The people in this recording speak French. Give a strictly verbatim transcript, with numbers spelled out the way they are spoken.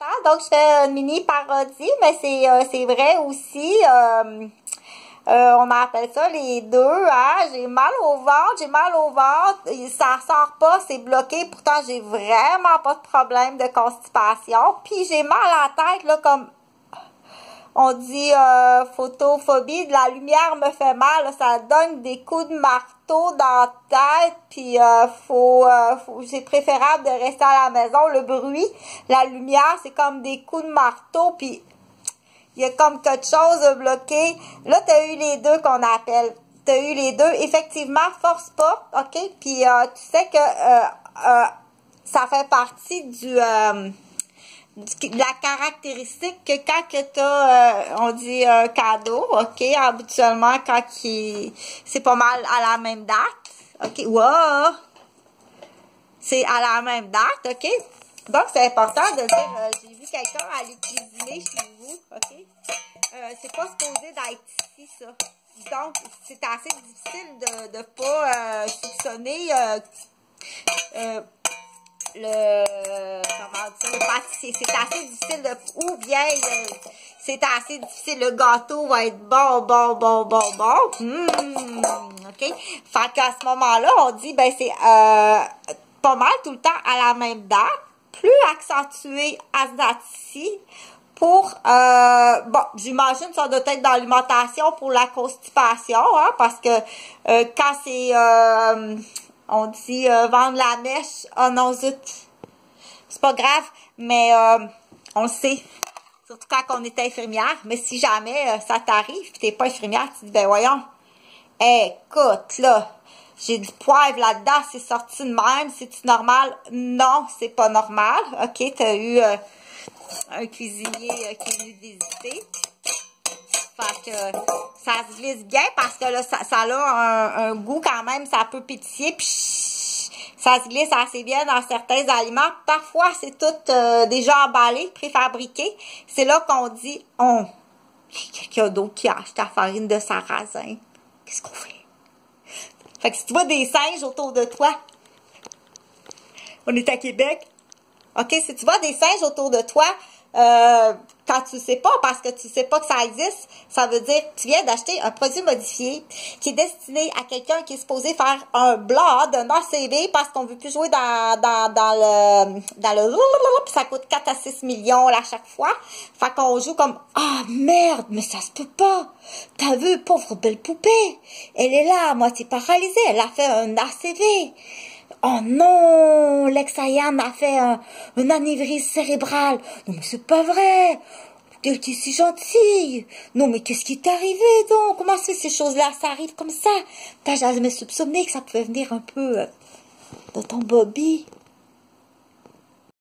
Donc, je fais une mini parodie, mais c'est euh, c'est vrai aussi. Euh, euh, on appelle ça les deux, hein. J'ai mal au ventre, j'ai mal au ventre. Ça sort pas, c'est bloqué. Pourtant, j'ai vraiment pas de problème de constipation. Puis, j'ai mal à la tête, là, comme... On dit euh, photophobie, de la lumière me fait mal, là, ça donne des coups de marteau dans la tête, puis euh, faut, euh, faut c'est préférable de rester à la maison. Le bruit, la lumière, c'est comme des coups de marteau, puis il y a comme quelque chose de bloqué. Là, t'as eu les deux qu'on appelle. T'as eu les deux. Effectivement, force pas, ok? Puis euh, tu sais que euh, euh, ça fait partie du... Euh, la caractéristique que quand que t'as, euh, on dit un cadeau, ok, habituellement quand qui c'est pas mal à la même date, ok, wow, c'est à la même date, ok, donc c'est important de dire, euh, j'ai vu quelqu'un aller cuisiner chez vous, ok, euh, c'est pas supposé d'être ici, ça, donc c'est assez difficile de, de pas euh, soupçonner euh, euh, le comment dire, le pâtissier. C'est assez difficile de, ou bien c'est assez difficile, le gâteau va être bon, bon, bon, bon, bon. Mmh, ok. Fait qu'à ce moment-là, on dit, ben, c'est euh, pas mal tout le temps à la même date, plus accentué à cette date-ci, pour, euh, bon, j'imagine ça doit être dans l'alimentation pour la constipation, hein, parce que euh, quand c'est, euh, on dit euh, vendre la mèche, oh non, zut, c'est pas grave, mais euh, on le sait, surtout quand on est infirmière, mais si jamais euh, ça t'arrive, puis t'es pas infirmière, tu te dis, ben voyons, écoute, là, j'ai du poivre là-dedans, c'est sorti de même, c'est-tu normal? Non, c'est pas normal, ok, t'as eu euh, un cuisinier euh, qui est venu visiter. Fait que ça se glisse bien parce que là, ça, ça a un, un goût quand même, ça peut pétiller, puis ça se glisse assez bien dans certains aliments. Parfois, c'est tout euh, déjà emballé, préfabriqué. C'est là qu'on dit, on, il y a quelqu'un d'autre qui a acheté la farine de sarrasin. Qu'est-ce qu'on fait? Fait que si tu vois des singes autour de toi, on est à Québec, ok, si tu vois des singes autour de toi, euh, quand tu sais pas, parce que tu sais pas que ça existe, ça veut dire que tu viens d'acheter un produit modifié qui est destiné à quelqu'un qui est supposé faire un blog, un A C V, parce qu'on veut plus jouer dans, dans, dans le, dans le, puis ça coûte quatre à six millions à chaque fois. Fait qu'on joue comme, ah, merde, mais ça se peut pas. T'as vu, pauvre belle poupée. Elle est là, à moitié paralysée. Elle a fait un A C V. Oh non, Lex-Ayam a fait un, un anévrisme cérébral. Non, mais c'est pas vrai. T'es si gentille. Non, mais qu'est-ce qui t'est arrivé donc? Comment c'est ces choses-là? Ça arrive comme ça. T'as jamais soupçonné que ça pouvait venir un peu euh, de ton Bobby.